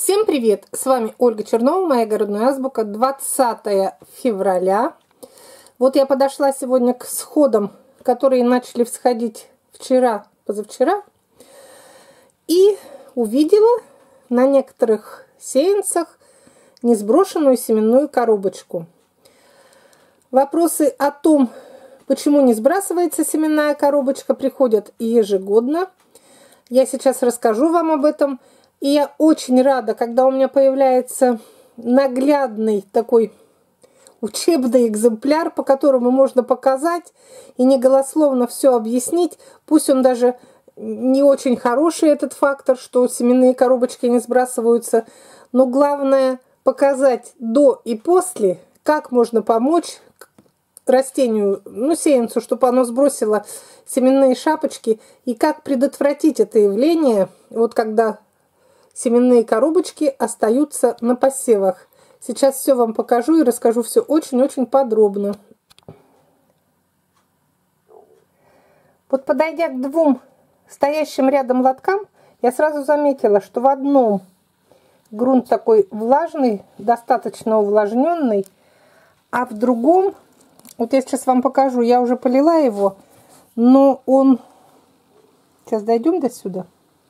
Всем привет! С вами Ольга Чернова, моя огородная азбука, 20 февраля. Вот я подошла сегодня к всходам, которые начали всходить вчера, позавчера. И увидела на некоторых сеянцах несброшенную семенную коробочку. Вопросы о том, почему не сбрасывается семенная коробочка, приходят ежегодно. Я сейчас расскажу вам об этом. И я очень рада, когда у меня появляется наглядный такой учебный экземпляр, по которому можно показать и не голословно все объяснить. Пусть он даже не очень хороший, этот фактор, что семенные коробочки не сбрасываются. Но главное показать до и после, как можно помочь растению, сеянцу, чтобы оно сбросило семенные шапочки, и как предотвратить это явление, вот когда семенные коробочки остаются на посевах. Сейчас все вам покажу и расскажу все очень-очень подробно. Вот подойдя к двум стоящим рядом лоткам, я сразу заметила, что в одном грунт такой влажный, достаточно увлажненный, а в другом, вот я сейчас вам покажу, я уже полила его, но он... Сейчас дойдем до сюда.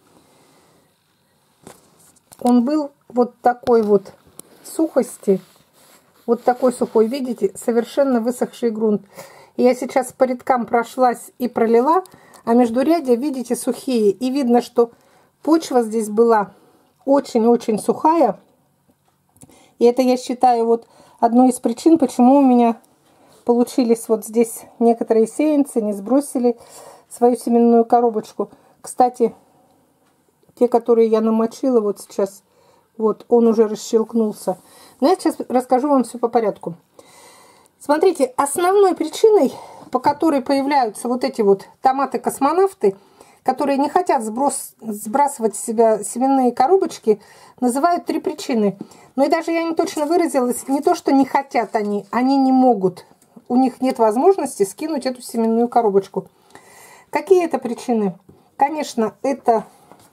Он был вот такой вот сухости, вот такой сухой, видите, совершенно высохший грунт. И я сейчас по рядкам прошлась и пролила, а междурядья, видите, сухие. И видно, что почва здесь была очень-очень сухая. И это, я считаю, вот одной из причин, почему у меня получились вот здесь некоторые сеянцы, не сбросили свою семенную коробочку. Кстати, те, которые я намочила вот сейчас, вот он уже расщелкнулся. Но я сейчас расскажу вам все по порядку. Смотрите, основной причиной, по которой появляются вот эти вот томаты-космонавты, которые не хотят сбрасывать с себя семенные коробочки, называют три причины. Но и даже я не точно выразилась, не то, что не хотят они не могут. У них нет возможности скинуть эту семенную коробочку. Какие это причины? Конечно, это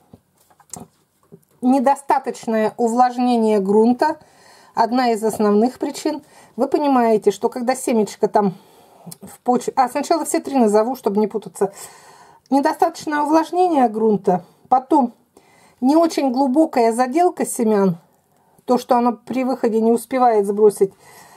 недостаточное увлажнение грунта, одна из основных причин. Вы понимаете, что когда семечко там в почве... сначала все три назову, чтобы не путаться. Недостаточное увлажнение грунта, потом не очень глубокая заделка семян, то, что оно при выходе не успевает сбросить.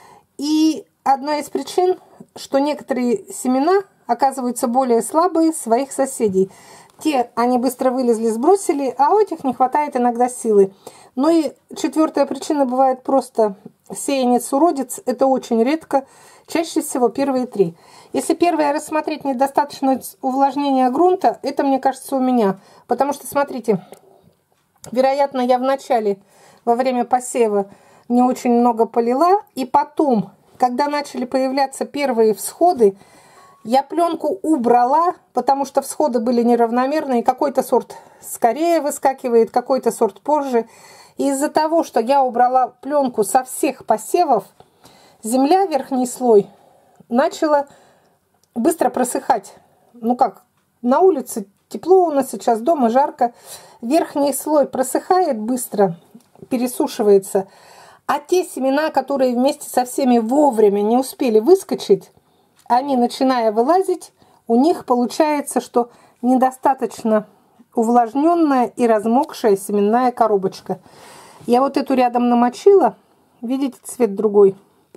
И одна из причин, что некоторые семена оказываются более слабые своих соседей. Те они быстро вылезли, сбросили, а у этих не хватает иногда силы. Ну и четвертая причина бывает просто сеянец-уродец. Это очень редко. Чаще всего первые три. Если первое рассмотреть недостаточное увлажнение грунта, это, мне кажется, у меня. Потому что, смотрите, вероятно, я в начале, во время посева, не очень много полила. И потом, когда начали появляться первые всходы, я пленку убрала, потому что всходы были неравномерные. Какой-то сорт скорее выскакивает, какой-то сорт позже. И из-за того, что я убрала пленку со всех посевов, земля, верхний слой, начала быстро просыхать. Ну как, на улице тепло у нас сейчас, дома жарко. Верхний слой просыхает быстро, пересушивается. А те семена, которые вместе со всеми вовремя не успели выскочить, они, начиная вылазить, у них получается, что недостаточно увлажненная и размокшая семенная коробочка. Я вот эту рядом намочила, видите, цвет другой.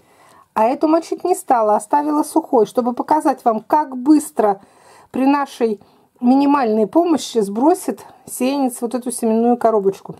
А эту мочить не стала, оставила сухой, чтобы показать вам, как быстро при нашей минимальной помощи сбросит сеянец вот эту семенную коробочку.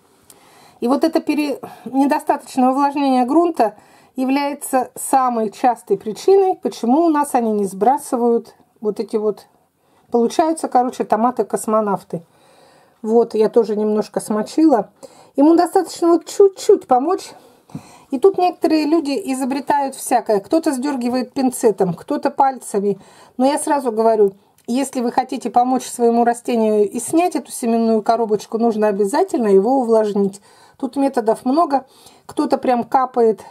И вот это недостаточное увлажнение грунта является самой частой причиной, почему у нас они не сбрасывают вот эти вот, получаются, короче, томаты-космонавты. Вот, я тоже немножко смочила. Ему достаточно вот чуть-чуть помочь. И тут некоторые люди изобретают всякое. Кто-то сдергивает пинцетом, кто-то пальцами. Но я сразу говорю, если вы хотите помочь своему растению и снять эту семенную коробочку, нужно обязательно его увлажнить. Тут методов много. Кто-то прям капает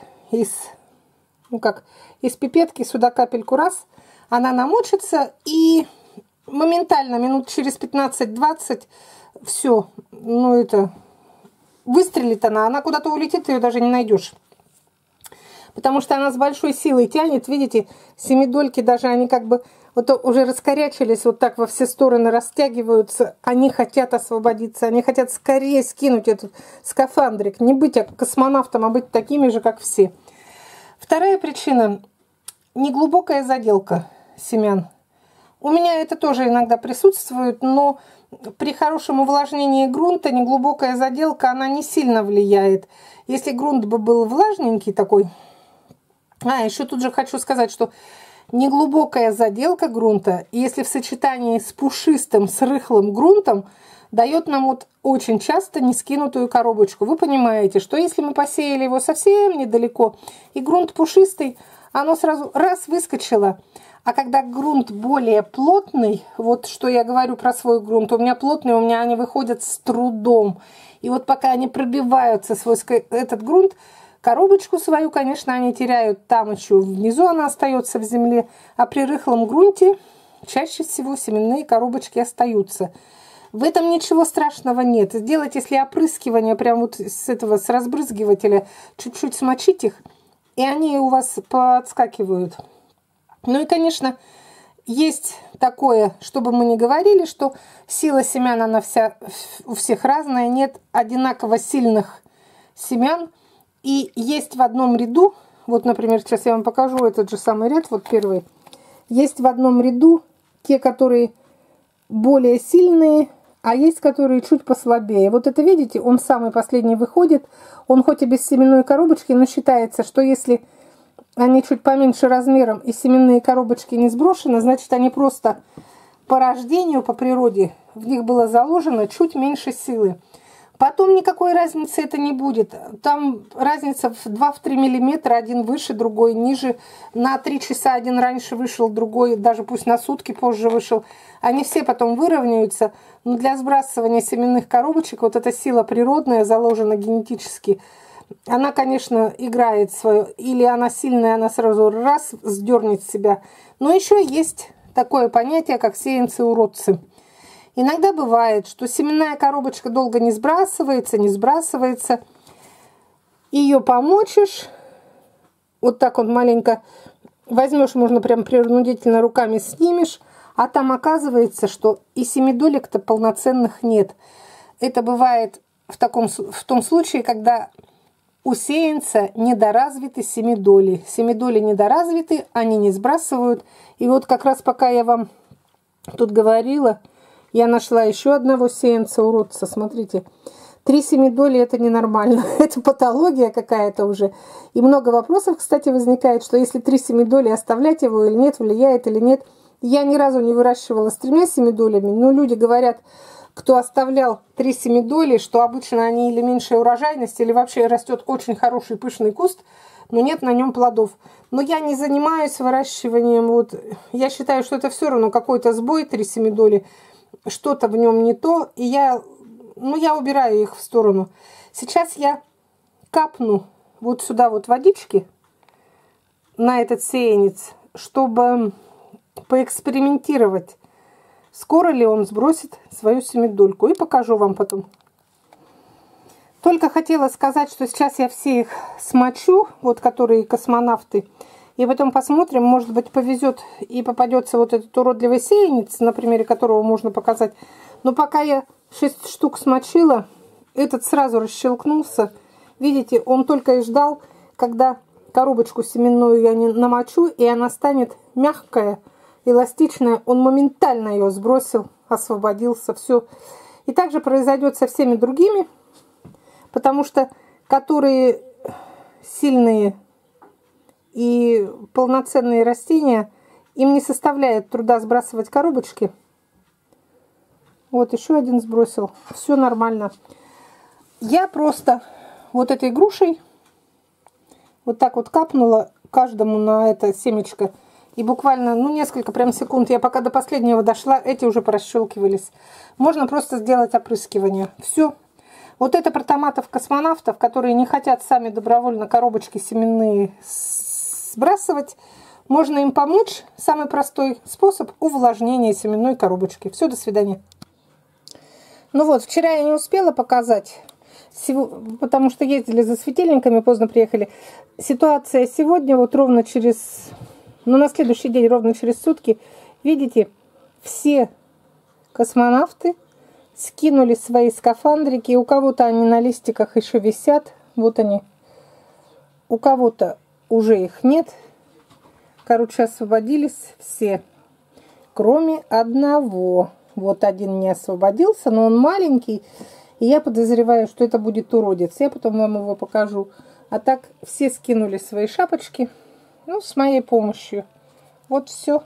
из пипетки сюда капельку раз, она намочится, и моментально, минут через 15-20, все, это выстрелит она куда-то улетит, ты ее даже не найдешь. Потому что она с большой силой тянет, видите, семидольки даже, они как бы вот уже раскорячились, вот так во все стороны растягиваются, они хотят освободиться, они хотят скорее скинуть этот скафандрик, не быть космонавтом, а быть такими же, как все. Вторая причина – неглубокая заделка семян. У меня это тоже иногда присутствует, но при хорошем увлажнении грунта неглубокая заделка, она не сильно влияет. Если грунт бы был влажненький такой... еще тут же хочу сказать, что неглубокая заделка грунта, если в сочетании с пушистым, с рыхлым грунтом, дает нам вот очень часто нескинутую коробочку. Вы понимаете, что если мы посеяли его совсем недалеко, и грунт пушистый, оно сразу раз выскочило. А когда грунт более плотный, вот что я говорю про свой грунт, у меня плотный, у меня они выходят с трудом. И вот пока они пробиваются сквозь этот грунт, коробочку свою, конечно, они теряют там еще внизу, она остается в земле, а при рыхлом грунте чаще всего семенные коробочки остаются. В этом ничего страшного нет. Сделать, если опрыскивание, прям вот с разбрызгивателя, чуть-чуть смочить их, и они у вас подскакивают. Ну и, конечно, есть такое, чтобы мы не говорили, что сила семян, она у всех разная, нет одинаково сильных семян. И есть в одном ряду, вот, например, сейчас я вам покажу этот же самый ряд, вот первый. Есть в одном ряду те, которые более сильные, а есть, которые чуть послабее. Вот это, видите, он самый последний выходит. Он хоть и без семенной коробочки, но считается, что если они чуть поменьше размером и семенные коробочки не сброшены, значит, они просто по рождению, по природе, в них было заложено чуть меньше силы. Потом никакой разницы это не будет. Там разница в 2-3 миллиметра, один выше, другой ниже. На 3 часа один раньше вышел, другой даже пусть на сутки позже вышел. Они все потом выровняются. Но для сбрасывания семенных коробочек вот эта сила природная, заложена генетически, она, конечно, играет свою. Или она сильная, она сразу раз сдернет себя. Но еще есть такое понятие, как сеянцы-уродцы. Иногда бывает, что семенная коробочка долго не сбрасывается. Ее помочишь, вот так вот маленько возьмешь, можно прям принудительно руками снимешь, а там оказывается, что и семидолек-то полноценных нет. Это бывает в том случае, когда у сеянца недоразвиты семидоли. Семидоли недоразвиты, они не сбрасывают. И вот как раз пока я вам тут говорила, я нашла еще одного сеянца-уродца. Смотрите, 3 семидоли – это ненормально. Это патология какая-то уже. И много вопросов, кстати, возникает, что если 3 семидоли, оставлять его или нет, влияет или нет. Я ни разу не выращивала с 3 семидолями, но люди говорят, кто оставлял 3 семидоли, что обычно они или меньшая урожайность, или вообще растет очень хороший пышный куст, но нет на нем плодов. Но я не занимаюсь выращиванием. Вот, я считаю, что это все равно какой-то сбой, 3 семидоли. Что-то в нем не то, и я убираю их в сторону. Сейчас я капну вот сюда вот водички на этот сеянец, чтобы поэкспериментировать, скоро ли он сбросит свою семидольку, и покажу вам потом. Только хотела сказать, что сейчас я все их смочу, вот которые космонавты, и потом посмотрим, может быть, повезет и попадется вот этот уродливый сеянец, на примере которого можно показать. Но пока я 6 штук смочила, этот сразу расщелкнулся. Видите, он только и ждал, когда коробочку семенную я не намочу, и она станет мягкая, эластичная. Он моментально ее сбросил, освободился, все. И также произойдет со всеми другими, потому что которые сильные и полноценные растения, им не составляет труда сбрасывать коробочки. Вот еще один сбросил. Все нормально. Я просто вот этой грушей вот так вот капнула каждому на это семечко. И буквально, несколько прям секунд, я пока до последнего дошла, эти уже порасщелкивались. Можно просто сделать опрыскивание. Все. Вот это про томатов-космонавтов, которые не хотят сами добровольно коробочки семенные сбрасывать. Можно им помочь. Самый простой способ увлажнения семенной коробочки. Все, до свидания. Ну вот, вчера я не успела показать. потому что ездили за светильниками, поздно приехали. Ситуация сегодня, вот ровно через, ну, на следующий день, ровно через сутки, видите, все космонавты скинули свои скафандрики. У кого-то они на листиках еще висят. Вот они. У кого-то уже их нет. Короче, освободились все, кроме одного. Вот один не освободился, но он маленький. И я подозреваю, что это будет уродец. Я потом вам его покажу. А так все скинули свои шапочки. Ну, с моей помощью. Вот все.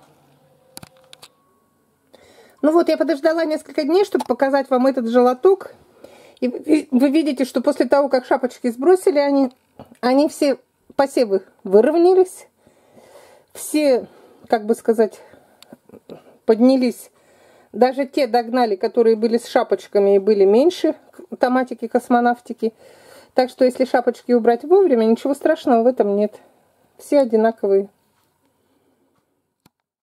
Ну вот, я подождала несколько дней, чтобы показать вам этот желаток. И вы видите, что после того, как шапочки сбросили, они все посевы выровнялись. Все, как бы сказать, поднялись. Даже те догнали, которые были с шапочками и были меньше, томатики, космонавтики. Так что, если шапочки убрать вовремя, ничего страшного в этом нет. Все одинаковые.